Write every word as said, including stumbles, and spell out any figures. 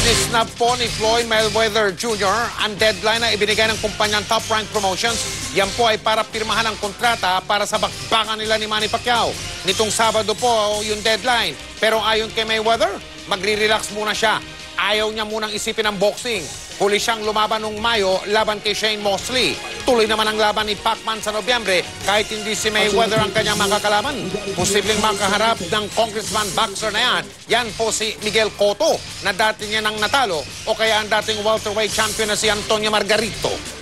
Sinisnab po ni Floyd Mayweather Junior ang deadline na ibinigay ng kumpanyang Top Rank Promotions. Yan po ay para pirmahan ang kontrata para sa bakbakan nila ni Manny Pacquiao. Nitong Sabado po yung deadline. Pero ayon kay Mayweather, magre-relax muna siya. Ayaw niya munang isipin ang boxing. Huli siyang lumaban noong Mayo laban kay Shane Mosley. Tuloy naman ang laban ni Pacman sa Nobyembre kahit hindi si Mayweather ang kanyang makakalaban. Posibleng makaharap ng congressman boxer na yan. Yan po si Miguel Cotto na dati niya nang natalo o kaya ang dating welterweight champion na si Antonio Margarito.